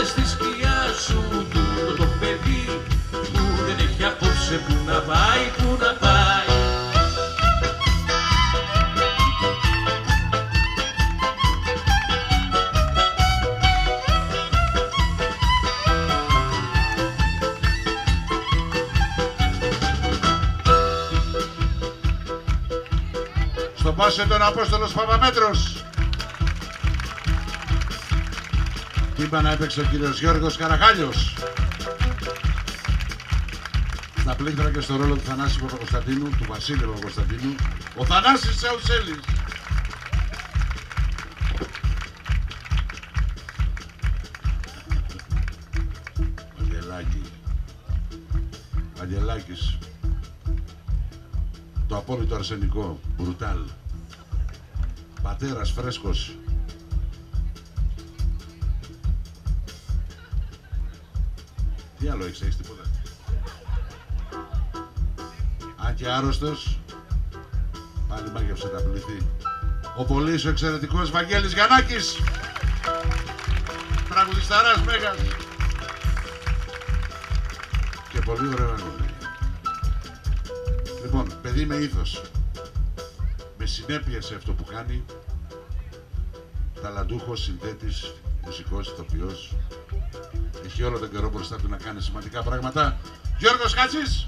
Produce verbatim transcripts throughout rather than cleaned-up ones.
στη σκιά σου τούτο το παιδί που δεν έχει απόψε που να πάει, που να πάει. Στο πάσε τον Απόστολος Παπαμέτρος. Τύμπανα έπαιξε ο κύριος Γιώργος Καραχάλιος. Στα πλήκτρα και στο ρόλο του Θανάση Παπακοσταντίνου, του Βασίλη Παπακοσταντίνου, ο Θανάσης Σεουσέλης. Αγγελάκη. Αγγελάκης. Το απόλυτο αρσενικό, μπρουτάλ. Πατέρας φρέσκος. Τι άλλο έχεις, έχεις τίποτα? Αν και άρρωστος, πάλι μάγεψε τα πληθή. Ο πολύς ο εξαιρετικός Βαγγέλης Γιαννάκης. Τραγουδισταράς μέγας. Και πολύ ωραίο αγόρι. Λοιπόν, παιδί με ήθος, με συνέπεια σε αυτό που κάνει, ταλαντούχος, συνθέτης, μουσικός, ηθοποιός, έχει όλο τον καιρό μπροστά του να κάνει σημαντικά πράγματα. Γιώργος Χάτσης!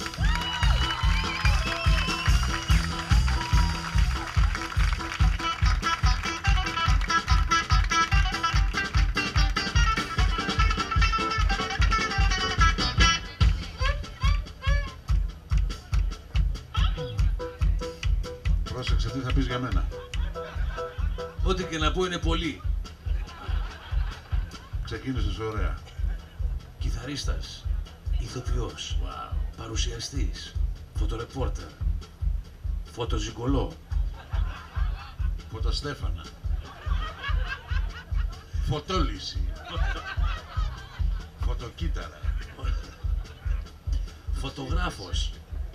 Πρόσεξε, τι θα πεις για μένα. Ό,τι και να πω είναι πολύ. Ξεκίνησες ωραία. Κιθαρίστας, ηθοποιός, wow. Παρουσιαστής, φωτορεπόρτερ, φωτοζυγκολό, Φωτοστέφανα. Φωτόλυση. Φωτοκύτταρα. φωτογράφος.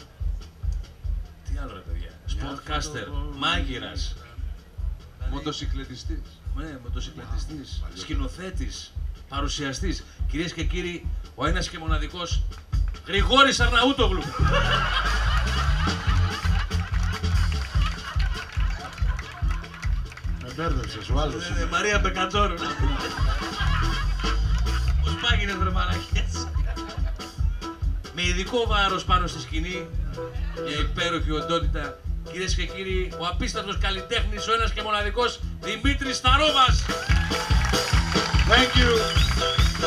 Τι άλλο ρε παιδιά, σπορτκάστερ, μάγειρας, Μοτοσυκλετιστής. ναι, μοτοσυκλετιστής, σκηνοθέτης, παρουσιαστής. Κυρίες και κύριοι, ο ένας και μοναδικός Γρηγόρης Αρναούτογλου. Με μπέρδεψες, ο άλλος. Ε, Μαρία Μπεκατόρου. Πώς πάγινες βρε μαλακές. Με ειδικό βάρος πάνω στη σκηνή, μια υπέροχη οντότητα. Κυρίες και κύριοι, ο απίστευτος καλλιτέχνης, ο ένας και μοναδικός Δημήτρης Σταρόβας. Thank you.